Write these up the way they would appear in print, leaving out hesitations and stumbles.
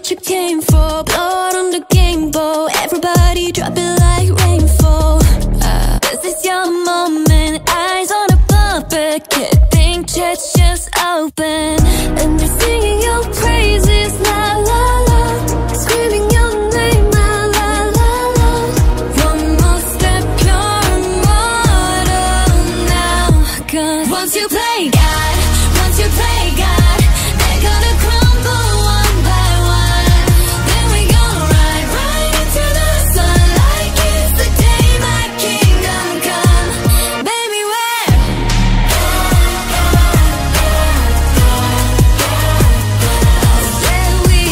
what you came for. Blood on the game bowl, everybody drop it like rainfall. This is your moment, eyes on a puppet. Kidding, chest just open, and they're singing your praises, la la la, screaming your name, la la la la. One more step, you're immortal now. 'Cause once you play God, once you play God, they're gonna crumble one by one. Then we gonna ride right into the sun like it's the day my kingdom come. Baby, where? Shall we?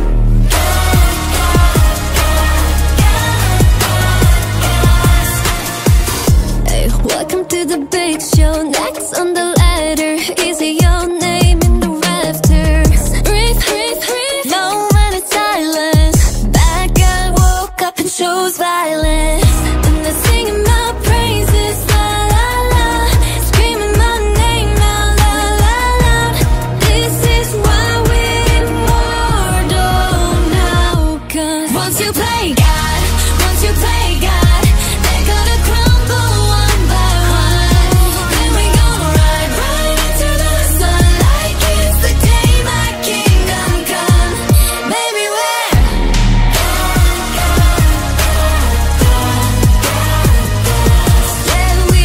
Hey, welcome to the big show. Next on the ladder, is it your name in the rafters? Breathe, breathe, breathe. No one is silence. Bad guy woke up and chose violence, and they're singing my praises, la la la, screaming my name out, la la la. This is why we're immortal now. 'Cause once you play God, once you play God, they're gonna crumble one by one. Then we gonna ride right into the sun like it's the day my kingdom come. Baby, where? Shall we?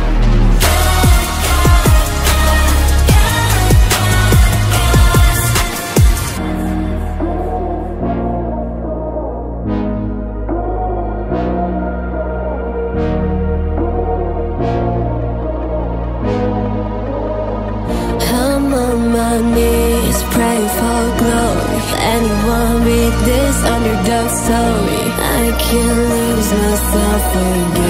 I'm on my knees, praying for glory. Anyone read this underdog story? I can't lose myself again.